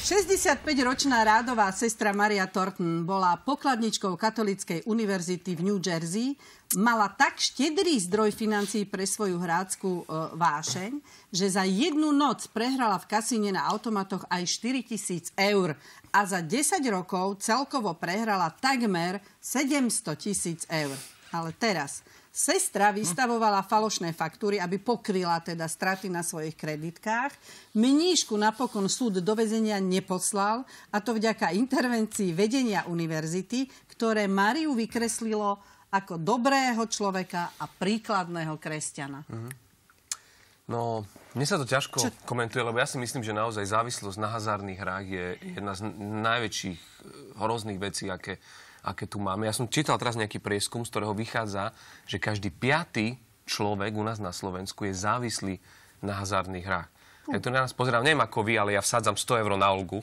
65-ročná rádová sestra Maria Thornton bola pokladničkou Katolíckej univerzity v New Jersey. Mala tak štedrý zdroj financií pre svoju hráckú vášeň, že za jednu noc prehrala v kasíne na automatoch aj 4 000 eur a za 10 rokov celkovo prehrala takmer 700 000 eur. Ale teraz sestra vystavovala falošné faktúry, aby pokryla teda straty na svojich kreditkách. Mníšku napokon súd do väzenia neposlal, a to vďaka intervencii vedenia univerzity, ktoré Mariu vykreslilo ako dobrého človeka a príkladného kresťana. No, mne sa to ťažko komentuje, lebo ja si myslím, že naozaj závislosť na hazardných hrách je jedna z najväčších hrozných vecí, aké tu máme. Ja som čítal teraz nejaký prieskum, z ktorého vychádza, že každý 5. človek u nás na Slovensku je závislý na hazardných hrách. Ja tu na nás pozerám, neviem ako vy, ale ja vsádzam 100 eur na Olgu.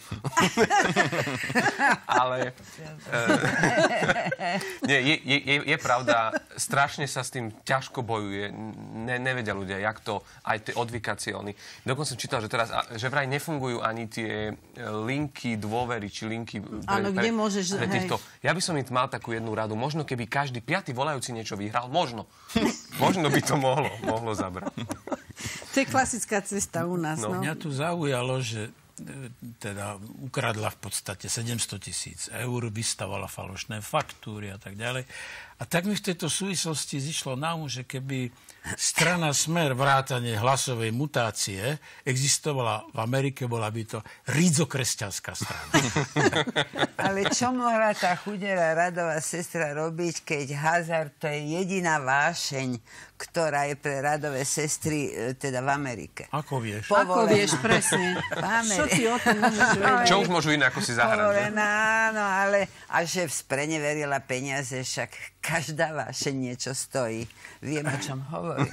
Ale nie, je pravda, strašne sa s tým ťažko bojuje. Nevedia ľudia, jak to, aj tie odvykacióny. Dokonca som čítal, že teraz, že vraj nefungujú ani tie linky dôvery, či linky kde môžeš, pre týchto. Ja by som im mal takú jednu radu. Možno keby každý 5. volajúci niečo vyhral, možno by to mohlo zabrať. To je klasická cesta u nás. No. Mňa tu zaujalo, že teda ukradla v podstate 700 000 eur, vystavala falošné faktúry a tak ďalej. A tak mi v tejto súvislosti zišlo na že keby strana Smer vrátane hlasovej mutácie existovala v Amerike, bola by to rídzokresťanská strana. Ale čo mohla tá chudera radová sestra robiť, keď hazard to je jediná vášeň, ktorá je pre radové sestry teda v Amerike? Ako vieš? Ako vieš, presne. Čo ty o tom môžeš vedieť? Čo už môžu iné, ako si zahrať? Áno, ale a že spreneverila peniaze, však každá vášeň niečo stojí. Viem, o čom hovorím.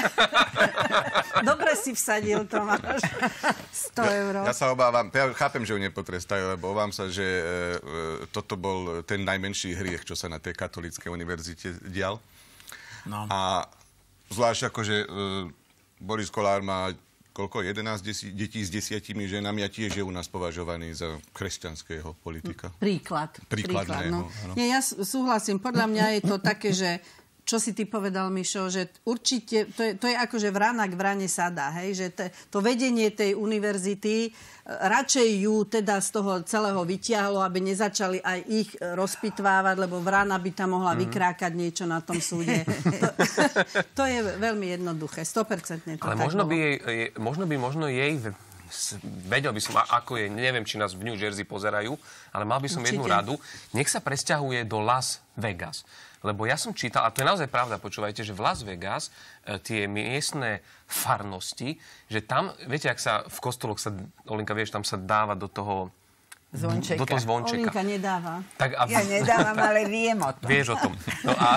Dobre si vsadil, Tomáš. 100 eur. Ja sa obávam, ja chápem, že ju nepotrestajú, lebo obávam sa, že toto bol ten najmenší hriech, čo sa na tej katolíckej univerzite dial. No. A zvlášť akože Boris Kollár má koľko? 11 detí s 10 ženami a tiež je u nás považovaný za kresťanského politika. Príklad, no. Nie, ja súhlasím. Podľa mňa je to také, že čo si ty povedal, Mišo, že určite, to je ako, že vrana k vrane sadá, hej? Že to vedenie tej univerzity radšej ju teda z toho celého vytiahlo, aby nezačali aj ich rozpitvávať, lebo vrana by tam mohla vykrákať niečo na tom súde. To je veľmi jednoduché, 100% to ale tak možno jej vedel by som, ako je, neviem, či nás v New Jersey pozerajú, ale mal by som jednu radu. Nech sa presťahuje do Las Vegas. Lebo ja som čítal, a to je naozaj pravda, počúvajte, že v Las Vegas tie miestne farnosti, že tam, viete, ak sa v kostoloch sa, Olinka, vieš, tam sa dáva do toho zvončeka. Do toho zvončeka. Olinka nedáva. Tak ja nedávam, ale viem o tom. Vieš o tom. No a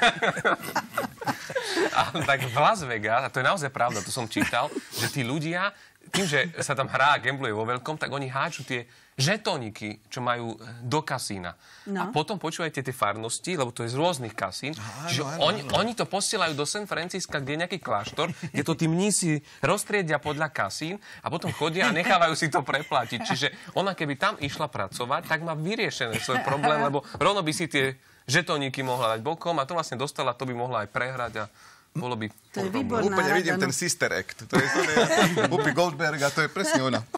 tak v Las Vegas, a to je naozaj pravda, to som čítal, že tí ľudia, tým, že sa tam hrá a gambluje vo veľkom, tak oni háču tie žetóniky, čo majú do kasína. No. A potom počúvajte tie farnosti, lebo to je z rôznych kasín, že oni to posielajú do San Francisca, kde je nejaký kláštor, kde to tí mnísi roztriedia podľa kasín a potom chodia a nechávajú si to preplatiť. Čiže ona, keby tam išla pracovať, tak má vyriešené svoj problém, lebo rovno by si tie žetóniky mohla dať bokom a to vlastne dostala, to by mohla aj prehrať a bolo by... To je výborná Úplne rada, vidím ten Sister Act. To je Whoopi Goldberg a to je presne ona.